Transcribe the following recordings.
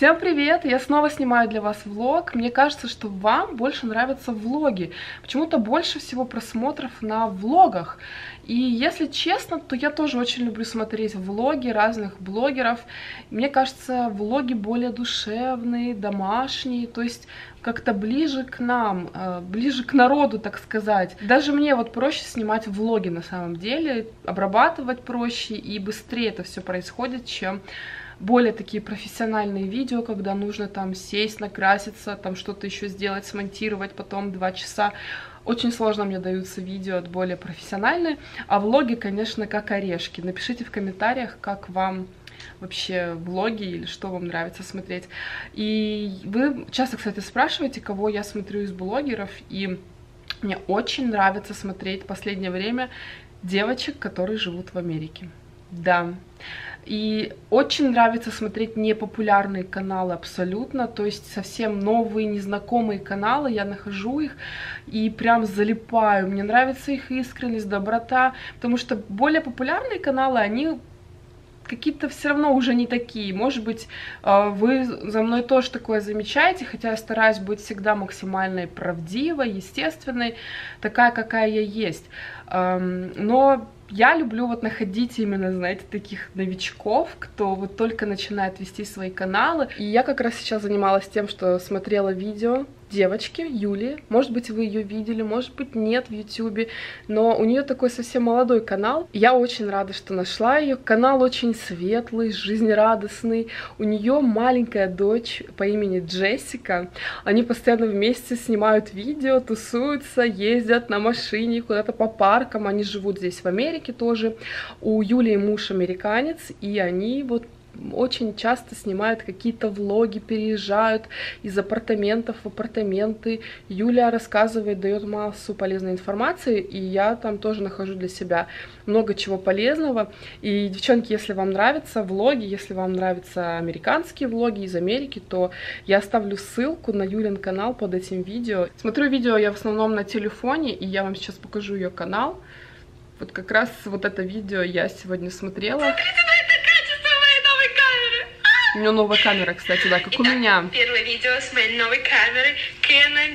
Всем привет! Я снова снимаю для вас влог. Мне кажется, что вам больше нравятся влоги. Почему-то больше всего просмотров на влогах. И если честно, то я тоже очень люблю смотреть влоги разных блогеров. Мне кажется, влоги более душевные, домашние, то есть как-то ближе к нам, ближе к народу, так сказать. Даже мне вот проще снимать влоги на самом деле, обрабатывать проще и быстрее это все происходит, чем более такие профессиональные видео, когда нужно там сесть, накраситься, там что-то еще сделать, смонтировать, потом 2 часа. Очень сложно мне даются видео более профессиональные, а влоги, конечно, как орешки. Напишите в комментариях, как вам вообще влоги или что вам нравится смотреть. И вы часто, кстати, спрашиваете, кого я смотрю из блогеров, и мне очень нравится смотреть в последнее время девочек, которые живут в Америке. Да. И очень нравится смотреть непопулярные каналы абсолютно, то есть совсем новые, незнакомые каналы, я нахожу их и прям залипаю. Мне нравится их искренность, доброта, потому что более популярные каналы, они какие-то все равно уже не такие. Может быть, вы за мной тоже такое замечаете, хотя я стараюсь быть всегда максимально правдивой, естественной, такая, какая я есть. Но я люблю вот находить именно, знаете, таких новичков, кто вот только начинает вести свои каналы. И я как раз сейчас занималась тем, что смотрела видео девочки Юли. Может быть, вы ее видели, может быть, нет в YouTube, но у нее такой совсем молодой канал. Я очень рада, что нашла ее. Канал очень светлый, жизнерадостный. У нее маленькая дочь по имени Джессика. Они постоянно вместе снимают видео, тусуются, ездят на машине куда-то по паркам. Они живут здесь в Америке тоже. У Юли муж американец, и они вот очень часто снимают какие-то влоги, переезжают из апартаментов в апартаменты. Юля рассказывает, дает массу полезной информации, и я там тоже нахожу для себя много чего полезного. И, девчонки, если вам нравятся влоги, если вам нравятся американские влоги из Америки, то я оставлю ссылку на Юлин канал под этим видео. Смотрю видео я в основном на телефоне, и я вам сейчас покажу ее канал. Вот как раз вот это видео я сегодня смотрела. У нее новая камера, кстати, да, как у меня. Первое видео с моей новой камерой Canon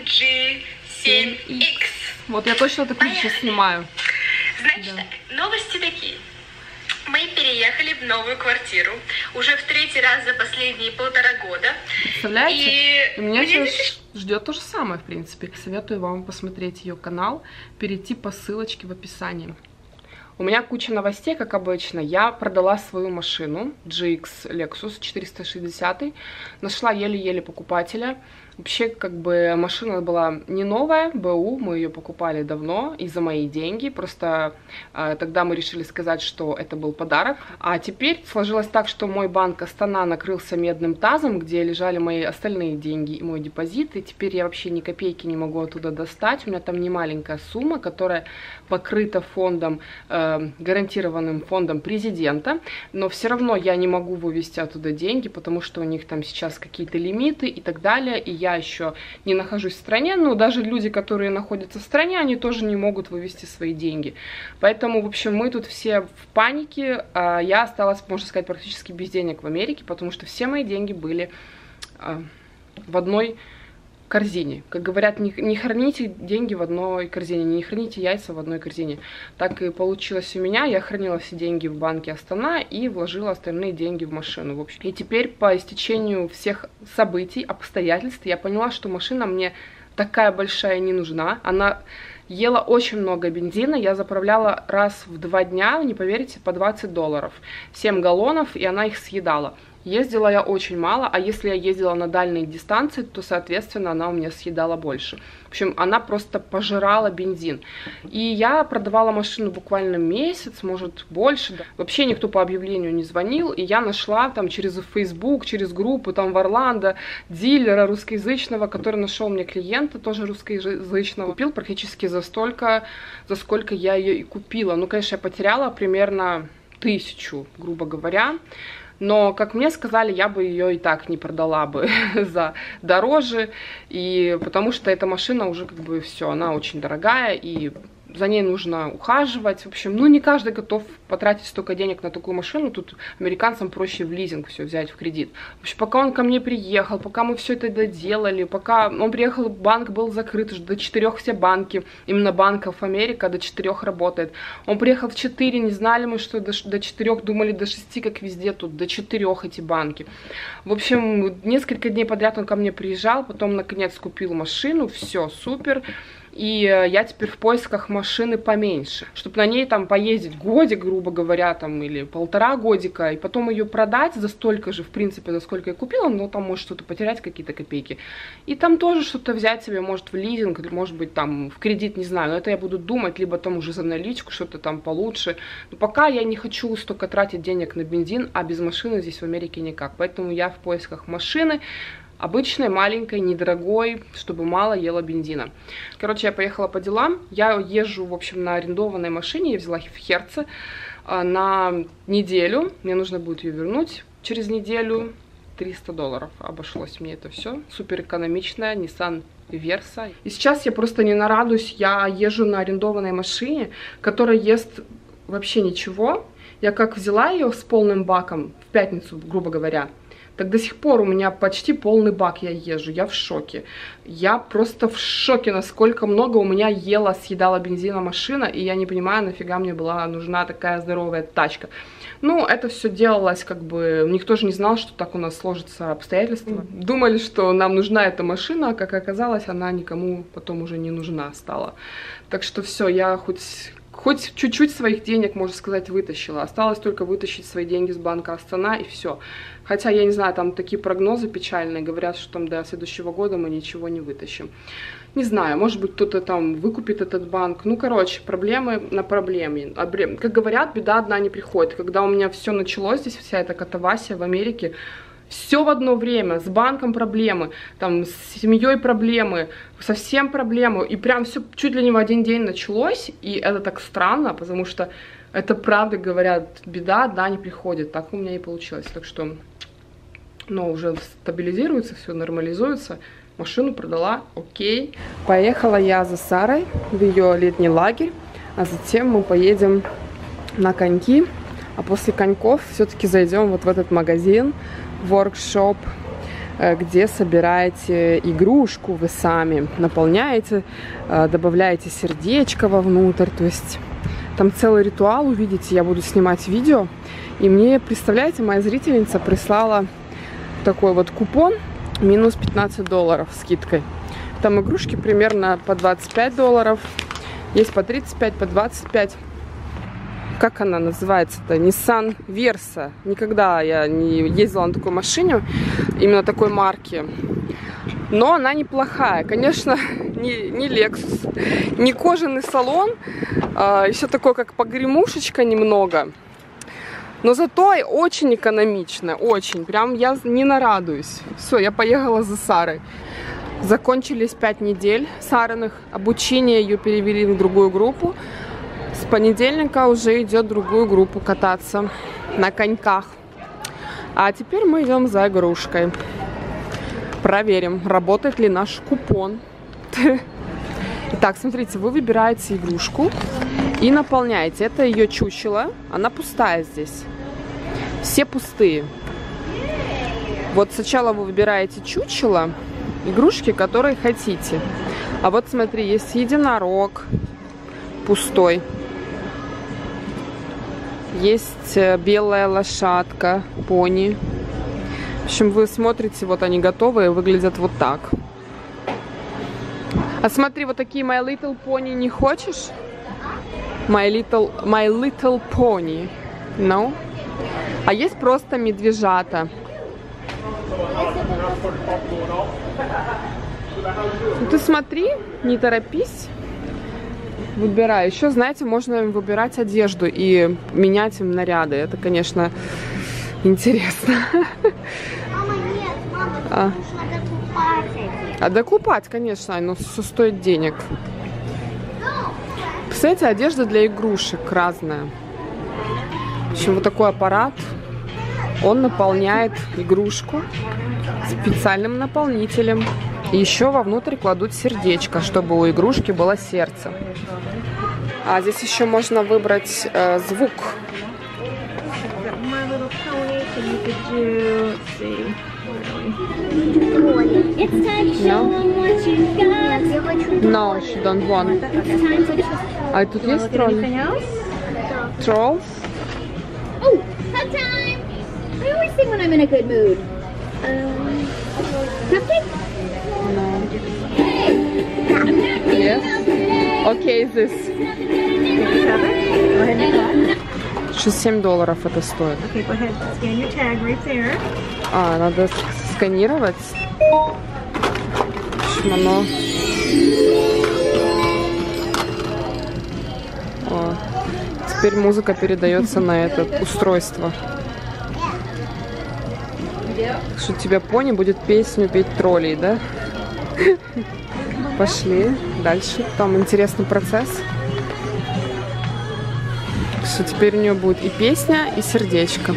G7X. Вот я точно такую сейчас снимаю. Значит, да. Новости такие. Мы переехали в новую квартиру уже в 3-й раз за последние 1,5 года. Представляете? И меня сейчас ждет то же самое, в принципе. Советую вам посмотреть ее канал, перейти по ссылочке в описании. У меня куча новостей, как обычно. Я продала свою машину GX Lexus 460. Нашла еле-еле покупателя. Вообще, как бы, машина была не новая, БУ, мы ее покупали давно и за мои деньги, просто тогда мы решили сказать, что это был подарок. А теперь сложилось так, что мой банк Астана накрылся медным тазом, где лежали мои остальные деньги и мой депозит, и теперь я вообще ни копейки не могу оттуда достать, у меня там немаленькая сумма, которая покрыта фондом, гарантированным фондом президента, но все равно я не могу вывести оттуда деньги, потому что у них там сейчас какие-то лимиты и так далее, и я еще не нахожусь в стране, но даже люди, которые находятся в стране, они тоже не могут вывести свои деньги. Поэтому, в общем, мы тут все в панике. Я осталась, можно сказать, практически без денег в Америке, потому что все мои деньги были в одной корзине. Как говорят, не храните деньги в одной корзине, не храните яйца в одной корзине. Так и получилось у меня. Я хранила все деньги в банке Астана и вложила остальные деньги в машину. В общем. И теперь по истечению всех событий, обстоятельств, я поняла, что машина мне такая большая не нужна. Она ела очень много бензина. Я заправляла раз в 2 дня, не поверите, по $20. 7 галлонов, и она их съедала. Ездила я очень мало, а если я ездила на дальние дистанции, то, соответственно, она у меня съедала больше. В общем, она просто пожирала бензин. И я продавала машину буквально месяц, может, больше. Да. Вообще никто по объявлению не звонил, и я нашла там через Facebook, через группу там в Орландо дилера русскоязычного, который нашел мне клиента, тоже русскоязычного. Купил практически за столько, за сколько я ее и купила. Ну, конечно, я потеряла примерно 1000, грубо говоря. Но, как мне сказали, я бы ее и так не продала бы за дороже, и потому что эта машина уже как бы все, она очень дорогая, и за ней нужно ухаживать. В общем, ну не каждый готов потратить столько денег на такую машину. Тут американцам проще в лизинг все взять, в кредит. В общем, пока он ко мне приехал, пока мы все это доделали, пока он приехал, банк был закрыт, уже до 4 все банки, именно банков Америка до 4 работает. Он приехал в 4, не знали мы, что до 4, думали до 6, как везде, тут до 4 эти банки. В общем, несколько дней подряд он ко мне приезжал, потом наконец купил машину, все, супер. И я теперь в поисках машины поменьше, чтобы на ней там поездить годик, грубо говоря, там, или 1,5 годика, и потом ее продать за столько же, в принципе, за сколько я купила, но там может что-то потерять, какие-то копейки. И там тоже что-то взять себе, может, в лизинг, или, может быть, там, в кредит, не знаю, но это я буду думать, либо там уже за наличку, что-то там получше. Но пока я не хочу столько тратить денег на бензин, а без машины здесь в Америке никак. Поэтому я в поисках машины, обычной, маленькой, недорогой, чтобы мало ела бензина. Короче, я поехала по делам. Я езжу, в общем, на арендованной машине. Я взяла в Херце на неделю. Мне нужно будет ее вернуть через неделю. $300 обошлось мне это все. Супер экономичная Nissan Versa. И сейчас я просто не нарадуюсь. Я езжу на арендованной машине, которая ест вообще ничего. Я как взяла ее с полным баком в пятницу, грубо говоря, так до сих пор у меня почти полный бак я езжу, я в шоке. Я просто в шоке, насколько много у меня съедала бензина машина, и я не понимаю, нафига мне была нужна такая здоровая тачка. Ну, это все делалось как бы, никто же не знал, что так у нас сложатся обстоятельства. Думали, что нам нужна эта машина, а как оказалось, она никому потом уже не нужна стала. Так что все, я хоть чуть-чуть своих денег, можно сказать, вытащила. Осталось только вытащить свои деньги с банка Астана, и все. Хотя, я не знаю, там такие прогнозы печальные, говорят, что там до следующего года мы ничего не вытащим. Не знаю, может быть, кто-то там выкупит этот банк. Ну, короче, проблемы на проблеме. Как говорят, беда одна не приходит. Когда у меня все началось, здесь вся эта катавасия в Америке, все в одно время, с банком проблемы, там, с семьей проблемы, совсем проблемы, и прям все чуть ли не в один день началось, и это так странно, потому что это правда, говорят, беда одна не приходит, так у меня и получилось, так что, ну, уже стабилизируется, все нормализуется, машину продала, окей. Поехала я за Сарой в ее летний лагерь, а затем мы поедем на коньки, а после коньков все-таки зайдем вот в этот магазин, воркшоп, где собираете игрушку вы сами, наполняете, добавляете сердечко вовнутрь, то есть там целый ритуал, увидите, я буду снимать видео, и мне, представляете, моя зрительница прислала такой вот купон, минус $15 скидкой. Там игрушки примерно по $25, есть по 35, по 25. Как она называется-то? Nissan Versa. Никогда я не ездила на такой машине, именно такой марки. Но она неплохая. Конечно, не Lexus, не кожаный салон. Еще такой, как погремушечка немного. Но зато очень экономично, очень. Прям я не нарадуюсь. Все, я поехала за Сарой. Закончились 5 недель Сариных обучения. Ее перевели в другую группу. С понедельника уже идет другую группу кататься на коньках. А теперь мы идем за игрушкой. Проверим, работает ли наш купон. Итак, смотрите, вы выбираете игрушку и наполняете. Это ее чучело. Она пустая здесь. Все пустые. Вот сначала вы выбираете чучело, игрушки, которые хотите. А вот смотри, есть единорог пустой. Есть белая лошадка, пони. В общем, вы смотрите, вот они готовые, выглядят вот так. А смотри, вот такие My Little Pony не хочешь? My Little Pony. No? А есть просто медвежата. Ну, ты смотри, не торопись. Выбирай. Еще, знаете, можно выбирать одежду и менять им наряды. Это, конечно, интересно. Мама, нет, мама, нужно докупать. А докупать, конечно, но все стоит денег. Кстати, одежда для игрушек разная. В общем, вот такой аппарат. Он наполняет игрушку специальным наполнителем. И еще вовнутрь кладут сердечко, чтобы у игрушки было сердце. А здесь еще можно выбрать звук. No, she don't want. А тут есть тролли? Trolls? Oh, hug time! I always sing when I'm in a good mood. Cupcake? No. Yes? Okay, this. $7 это стоит. Okay, go ahead. Scan your tag right there. А, надо сканировать. Оно. О, теперь музыка передается на это устройство. Что у тебя пони будет песню петь троллей, да? Пошли дальше. Там интересный процесс. Что теперь у нее будет и песня, и сердечко.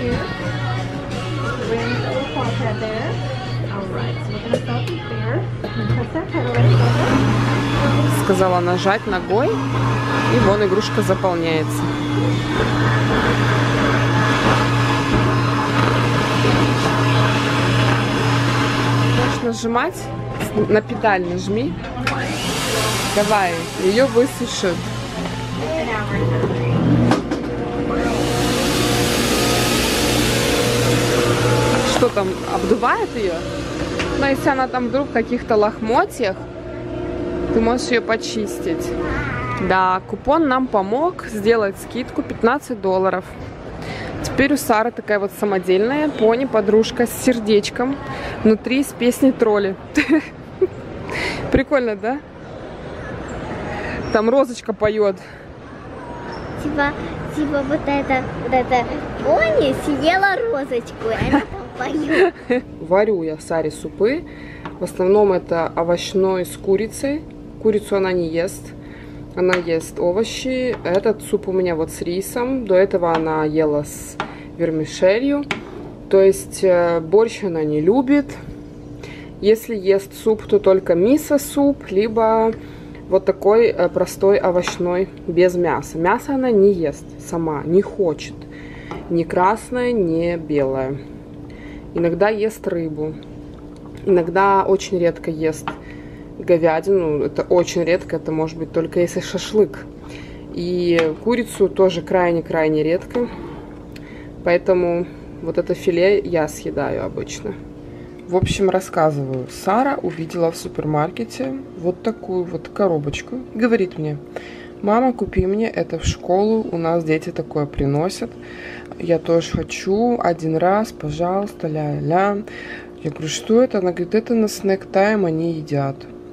Сказала нажать ногой, и вон игрушка заполняется. Можешь нажимать, на педаль нажми. Давай, ее высушит. Что там, обдувает ее? Но если она там вдруг в каких-то лохмотьях, ты можешь ее почистить. Да, купон нам помог сделать скидку $15. Теперь у Сары такая вот самодельная пони-подружка с сердечком. Внутри с песней тролли. Прикольно, да? Там розочка поет. Типа вот это пони съела розочку, и она там поет. Варю я Саре супы. В основном это овощной с курицей. Курицу она не ест. Она ест овощи. Этот суп у меня вот с рисом. До этого она ела с вермишелью. То есть борщ она не любит. Если ест суп, то только мисо-суп, либо вот такой простой овощной без мяса. Мясо она не ест сама, не хочет. Ни красное, ни белое. Иногда ест рыбу. Иногда очень редко ест говядину. Это очень редко, это может быть только если шашлык. И курицу тоже крайне-крайне редко. Поэтому вот это филе я съедаю обычно. В общем, рассказываю. Сара увидела в супермаркете вот такую вот коробочку. Говорит мне: мама, купи мне это в школу, у нас дети такое приносят. Я тоже хочу, один раз, пожалуйста, ля-ля. Я говорю, что это? Она говорит, это на снэк-тайм они едят.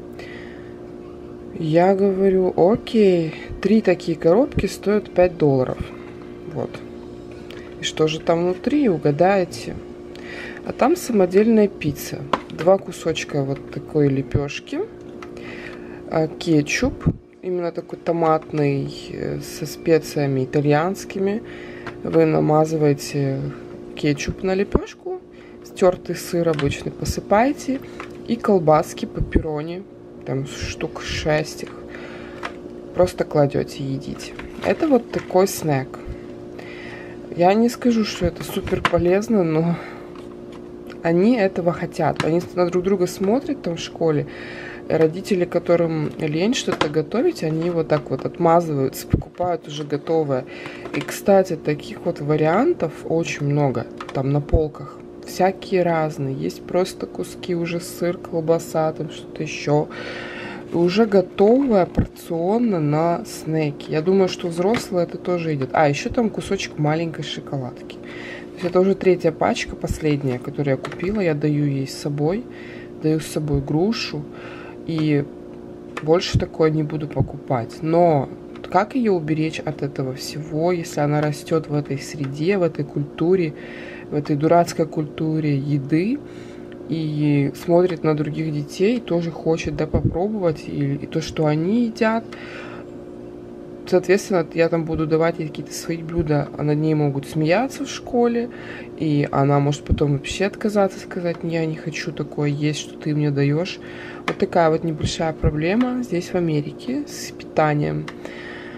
Я говорю, окей, 3 такие коробки стоят $5. Вот. И что же там внутри, угадаете? А там самодельная пицца. 2 кусочка вот такой лепешки. Кетчуп. Именно такой томатный, со специями итальянскими. Вы намазываете кетчуп на лепешку. Стертый сыр обычный посыпаете. И колбаски пепперони. Там штук 6 их. Просто кладете и едите. Это вот такой снэк. Я не скажу, что это супер полезно, но они этого хотят. Они на друг друга смотрят там в школе. Родители, которым лень что-то готовить, они вот так вот отмазываются, покупают уже готовое. И, кстати, таких вот вариантов очень много там на полках. Всякие разные. Есть просто куски, уже сыр, колбаса, там что-то еще. Уже готовое порционно на снеки. Я думаю, что взрослые это тоже идет. А, еще там кусочек маленькой шоколадки. То есть это уже 3-я пачка, последняя, которую я купила. Я даю ей с собой. Даю с собой грушу. И больше такое не буду покупать. Но как ее уберечь от этого всего, если она растет в этой среде, в этой культуре, в этой дурацкой культуре еды, и смотрит на других детей, тоже хочет, да, попробовать, и то, что они едят. Соответственно, я там буду давать ей какие-то свои блюда, а над ней могут смеяться в школе, и она может потом вообще отказаться, сказать, я не хочу такое есть, что ты мне даешь. Вот такая вот небольшая проблема здесь в Америке с питанием.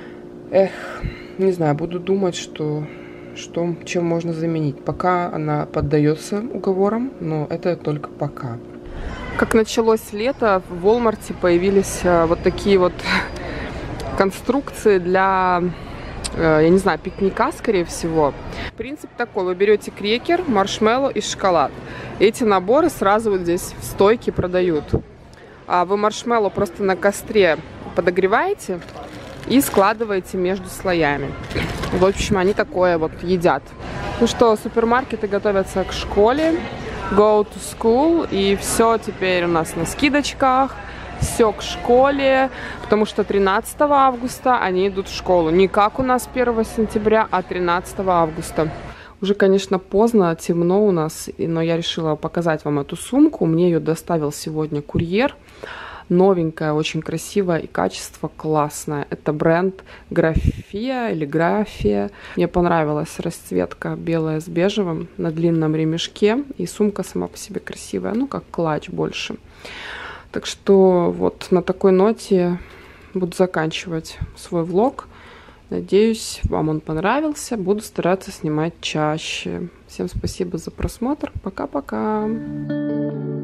Эх, не знаю, буду думать, чем можно заменить. Пока она поддается уговорам, но это только пока. Как началось лето, в Walmart появились вот такие вот конструкции для, я не знаю, пикника, скорее всего. Принцип такой: вы берете крекер, маршмеллоу и шоколад. Эти наборы сразу вот здесь в стойке продают. А вы маршмеллоу просто на костре подогреваете и складываете между слоями. В общем, они такое вот едят. Ну что, супермаркеты готовятся к школе. Go to school. И все теперь у нас на скидочках. Все к школе. Потому что 13 августа они идут в школу. Не как у нас 1 сентября, а 13 августа. Уже, конечно, поздно, темно у нас. Но я решила показать вам эту сумку. Мне ее доставил сегодня курьер. Новенькая, очень красивая и качество классное. Это бренд Графия или Графия. Мне понравилась расцветка белая с бежевым на длинном ремешке. И сумка сама по себе красивая, ну как клатч больше. Так что вот на такой ноте буду заканчивать свой влог. Надеюсь, вам он понравился. Буду стараться снимать чаще. Всем спасибо за просмотр. Пока-пока.